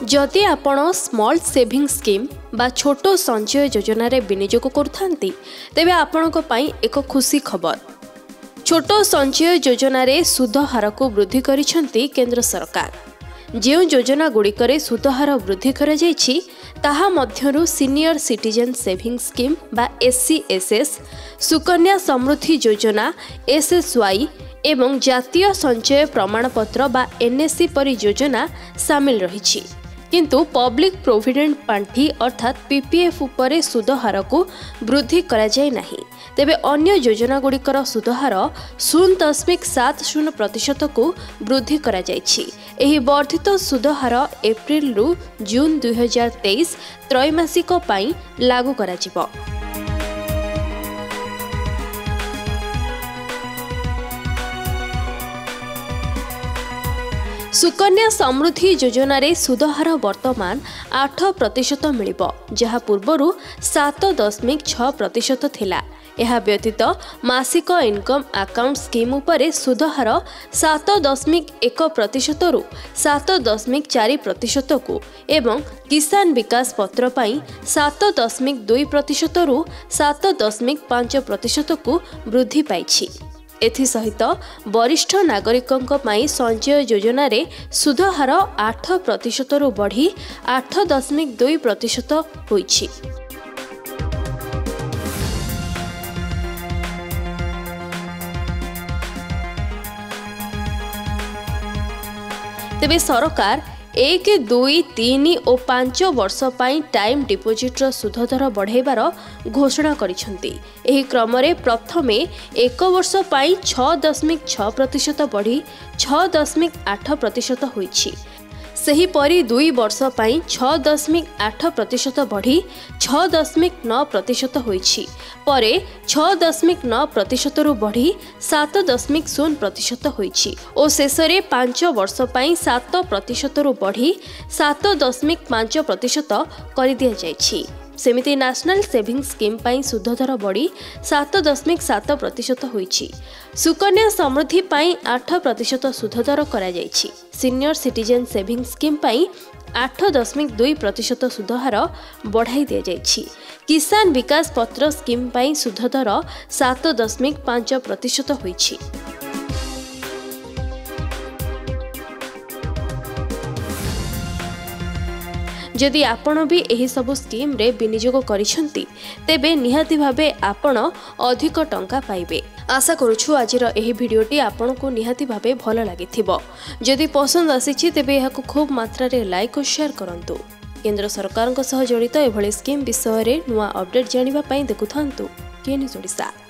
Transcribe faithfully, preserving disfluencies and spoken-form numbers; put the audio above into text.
जदि आपण small saving scheme बा छोट संचय योजना रे विनियोग करथांती तेबे आपणक पई एक खुशी खबर। छोट संचय योजना रे सुध हार को वृद्धि करिसेंती केंद्र सरकार। जो योजना गुड़िकरे सुध हार वृद्धि करा जायछि ताहा मध्यरु सीनियर सिटीजन सेविंग स्कीम बा SC SS, Sukanya Samriddhi Yojana SSY एवं जातीय संचय प्रमाणपत्र बा एनएससी परि योजना सामिल रहिछि। किंतु पब्लिक प्रोविडेंट पांठी अर्थात पीपीएफ उपरे सुध हार को वृद्धि करा जाय नाही। तेबे अन्य योजना गुड़िकर सुध हार शून्य दशमिक सात शून्य प्रतिशत को वृद्धि करा जायछि। एही वर्धित सुध हार एप्रिल रु जून दुई हजार तेईस त्रैमासिक पाई लागू करा जिवो। सुकन्या समृद्धि योजना रे सुधहार वर्तमान आठ प्रतिशत मिलिबो, जहा पूर्वरु सात दशमिक छह प्रतिशत थिला। यह व्यतीत मासिक इनकम अकाउंट स्कीम उपरे सुधहार सात दशमिक एक प्रतिशत रु सात दशमिक चार प्रतिशत को एवं किसान विकास पत्र पाई सात दशमिक दुई प्रतिशत रु सात दशमिक पांच प्रतिशत को वृद्धि पाइछि। एथि सहित वरिष्ठ नागरिकों पाई संचय योजना रे सुध हार आठ प्रतिशत रु बढ़ी आठ दशमिक दुई प्रतिशत होइछि। तेबे सरकार एक दुई तीन और पांच वर्ष पाई टाइम डिपोजिटर सुध दर बढ़ाइबार घोषणा करिसेंती। एही क्रम रे प्रथमे एक वर्ष पाई छह दशमिक छह प्रतिशत बढ़ी छह दशमिक आठ प्रतिशत होइछि। सही परी दुई वर्ष पाई छह दशमिक आठ प्रतिशत बढ़ी छह दशमिक नौ प्रतिशत होइछि। परे छह दशमिक नौ प्रतिशत रु बढ़ी सात दशमिक शून्य प्रतिशत होइछि और शेषरे पांच वर्ष पाई सात प्रतिशत रु बढ़ी सात दशमिक पांच प्रतिशत कर दिया जाइछि। सेमिति नेशनल सेविंग स्कीम पाई सुध दर बढ़ी सात दशमिक सात प्रतिशत होइछि। सुकन्या समृद्धि पाई आठ प्रतिशत सुध दर करा जाइछि। सीनियर सिटीजन सेविंग स्कीम पाई आठ दशमिक दुई प्रतिशत सुध हार बढ़ाई दिया जाइछि। किसान विकास पत्र स्कीम पाई सुध दर सात दशमिक पांच प्रतिशत होइछि। जदि आपण भी एही सब स्कीम रे विनियोग करिसेंती तेबे निहाती भाबे आपण अधिक टंका पाइबे। आशा करूछु आजिर एही भिडियोटी आपण को निहाती भाबे भल लागिथिबो। जदि पसंद आसीछि तेबे एहाको खूब मात्रा रे लाइक और शेयर करंतु। केंद्र सरकार सह जड़ित एभली स्कीम विषय रे नुआ अपडेट जानिबा पई देखुथांतु के न्यूज ओडिशा।